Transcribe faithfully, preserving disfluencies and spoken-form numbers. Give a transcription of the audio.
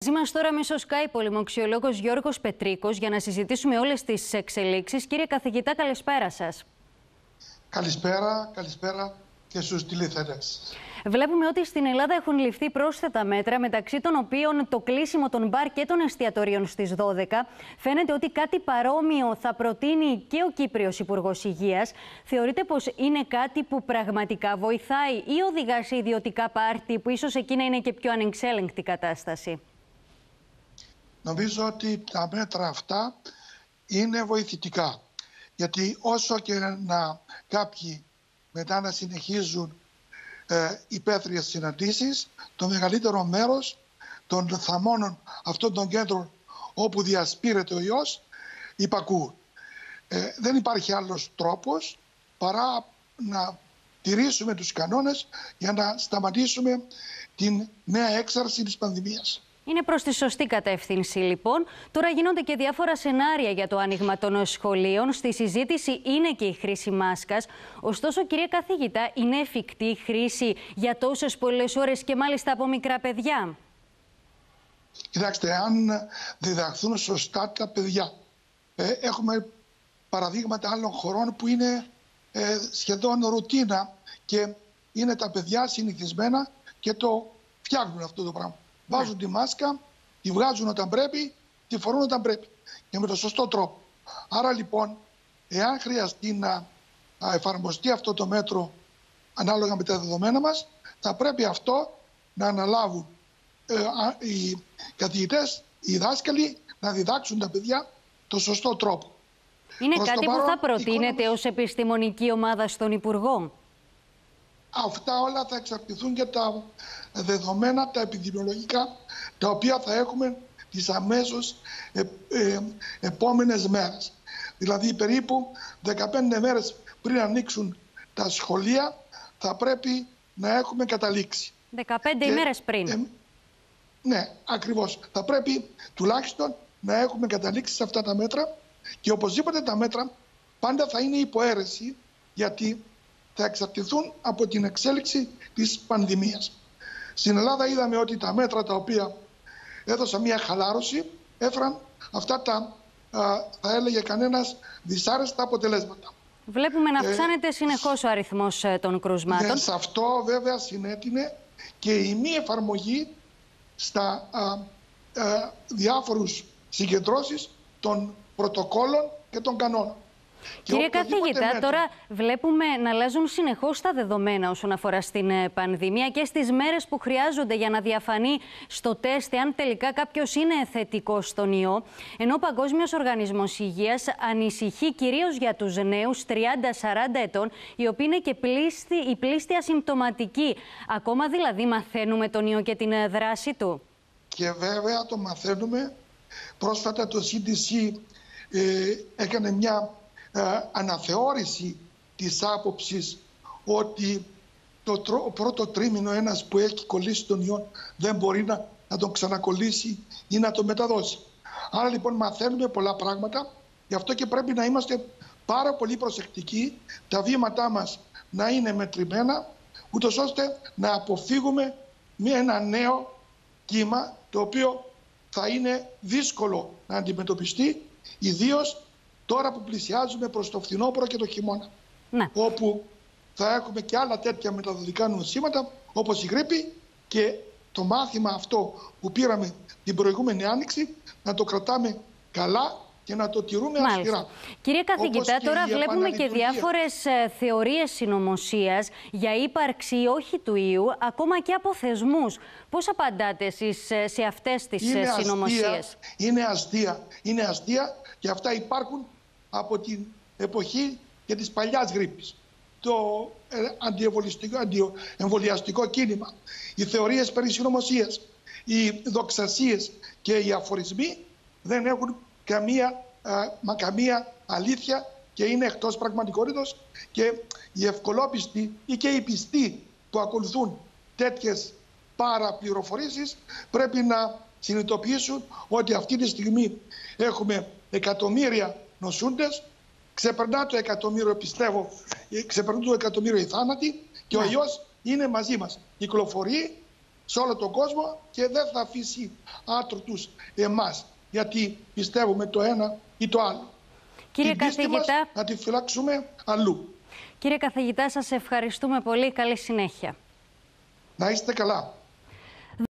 Μαζί μας τώρα μέσω Skype ο λοιμοξιολόγος Γιώργος Πετρίκος για να συζητήσουμε όλες τις εξελίξεις. Κύριε καθηγητά, καλησπέρα σας. Καλησπέρα, καλησπέρα και στους τηλεθεατές. Βλέπουμε ότι στην Ελλάδα έχουν ληφθεί πρόσθετα μέτρα, μεταξύ των οποίων το κλείσιμο των μπαρ και των εστιατορίων στις δώδεκα. Φαίνεται ότι κάτι παρόμοιο θα προτείνει και ο Κύπριος Υπουργός Υγείας. Θεωρείτε πως είναι κάτι που πραγματικά βοηθάει ή οδηγά σε ιδιωτικά πάρτι που ίσως εκεί να είναι και πιο ανεξέλεγκτη κατάσταση? Νομίζω ότι τα μέτρα αυτά είναι βοηθητικά. Γιατί όσο και να κάποιοι μετά να συνεχίζουν ε, υπαίθριες συναντήσεις, το μεγαλύτερο μέρος των θαμώνων αυτών των κέντρων όπου διασπείρεται ο ιός υπακούουν. Ε, δεν υπάρχει άλλος τρόπος παρά να τηρήσουμε τους κανόνες για να σταματήσουμε την νέα έξαρση της πανδημίας. Είναι προς τη σωστή κατεύθυνση, λοιπόν. Τώρα γίνονται και διάφορα σενάρια για το άνοιγμα των σχολείων. Στη συζήτηση είναι και η χρήση μάσκας. Ωστόσο, κύριε καθηγητά, είναι εφικτή η χρήση για τόσες πολλές ώρες και μάλιστα από μικρά παιδιά? Κοιτάξτε, αν διδαχθούν σωστά τα παιδιά. Ε, έχουμε παραδείγματα άλλων χωρών που είναι ε, σχεδόν ρουτίνα και είναι τα παιδιά συνηθισμένα και το φτιάχνουν αυτό το πράγμα. Βάζουν τη μάσκα, τη βγάζουν όταν πρέπει, τη φορούν όταν πρέπει και με το σωστό τρόπο. Άρα λοιπόν, εάν χρειαστεί να εφαρμοστεί αυτό το μέτρο ανάλογα με τα δεδομένα μας, θα πρέπει αυτό να αναλάβουν ε, οι καθηγητές, οι δάσκαλοι, να διδάξουν τα παιδιά το σωστό τρόπο. Είναι Προς κάτι το που παρόν, θα προτείνετε εικόνα... ως επιστημονική ομάδα στον Υπουργό? Αυτά όλα θα εξαρτηθούν και τα δεδομένα, τα επιδημιολογικά, τα οποία θα έχουμε τις αμέσως ε, ε, επόμενες μέρες. Δηλαδή περίπου δεκαπέντε μέρες πριν ανοίξουν τα σχολεία θα πρέπει να έχουμε καταλήξει. δεκαπέντε ημέρες πριν. Ε, ναι, ακριβώς. Θα πρέπει τουλάχιστον να έχουμε καταλήξει σε αυτά τα μέτρα και οπωσδήποτε τα μέτρα πάντα θα είναι υποαίρεση, γιατί θα εξαρτηθούν από την εξέλιξη της πανδημίας. Στην Ελλάδα είδαμε ότι τα μέτρα τα οποία έδωσαν μια χαλάρωση έφεραν αυτά τα, α, θα έλεγε κανένας, δυσάρεστα αποτελέσματα. Βλέπουμε να αυξάνεται ε, συνεχώς ο αριθμός των κρουσμάτων. Ναι, σε αυτό βέβαια συνέτεινε και η μη εφαρμογή στα α, α, διάφορους συγκεντρώσεις των πρωτοκόλων και των κανόνων. Κύριε καθηγητά, μέτρο. Τώρα βλέπουμε να αλλάζουν συνεχώς τα δεδομένα όσον αφορά στην πανδημία και στις μέρες που χρειάζονται για να διαφανεί στο τεστ αν τελικά κάποιος είναι θετικός στον ιό. Ενώ ο Παγκόσμιος Οργανισμός Υγείας ανησυχεί κυρίως για τους νέους τριάντα σαράντα ετών, οι οποίοι είναι και πλήστη, οι πλήστη ασυμπτωματικοί. Ακόμα δηλαδή μαθαίνουμε τον ιό και την δράση του? Και βέβαια το μαθαίνουμε. Πρόσφατα το σι ντι σι ε, έκανε μια Ε, αναθεώρηση της άποψης ότι το τρο, πρώτο τρίμηνο ένας που έχει κολλήσει τον ιό δεν μπορεί να, να τον ξανακολλήσει ή να τον μεταδώσει. Άρα λοιπόν μαθαίνουμε πολλά πράγματα, γι' αυτό και πρέπει να είμαστε πάρα πολύ προσεκτικοί, τα βήματά μας να είναι μετρημένα, ούτως ώστε να αποφύγουμε μια, ένα νέο κύμα το οποίο θα είναι δύσκολο να αντιμετωπιστεί, ιδίως τώρα που πλησιάζουμε προς το φθινόπωρο και το χειμώνα, ναι, όπου θα έχουμε και άλλα τέτοια μεταδοτικά νοσήματα όπως η γρίπη, και το μάθημα αυτό που πήραμε την προηγούμενη άνοιξη να το κρατάμε καλά και να το τηρούμε αυστηρά. Κύριε καθηγητά, τώρα βλέπουμε και διάφορες ε, θεωρίες συνωμοσίας για ύπαρξη ή όχι του ιού, ακόμα και από θεσμούς. Πώς απαντάτε εσείς ε, σε αυτές τις είναι συνωμοσίες? Αστεία, είναι αστεία. Είναι αστεία και αυτά υπάρχουν από την εποχή και της παλιάς γρίπης. Το αντιεμβολιαστικό κίνημα, οι θεωρίες περί συνωμοσίας, οι δοξασίες και οι αφορισμοί δεν έχουν καμία, α, μα καμία αλήθεια και είναι εκτός πραγματικότητας, και οι ευκολόπιστοι ή και οι πιστοί που ακολουθούν τέτοιες παραπληροφορήσεις πρέπει να συνειδητοποιήσουν ότι αυτή τη στιγμή έχουμε εκατομμύρια νοσούντες, ξεπερνά το εκατομμύριο, πιστεύω, ξεπερνούν το εκατομμύριο οι θάνατοι και ναι, ο ιός είναι μαζί μας. Κυκλοφορεί σε όλο τον κόσμο και δεν θα αφήσει άτρωτους εμάς, γιατί πιστεύουμε το ένα ή το άλλο. Κύριε την πίστη καθηγητά, μας να τη φυλάξουμε αλλού. Κύριε καθηγητά, σας ευχαριστούμε πολύ. Καλή συνέχεια. Να είστε καλά.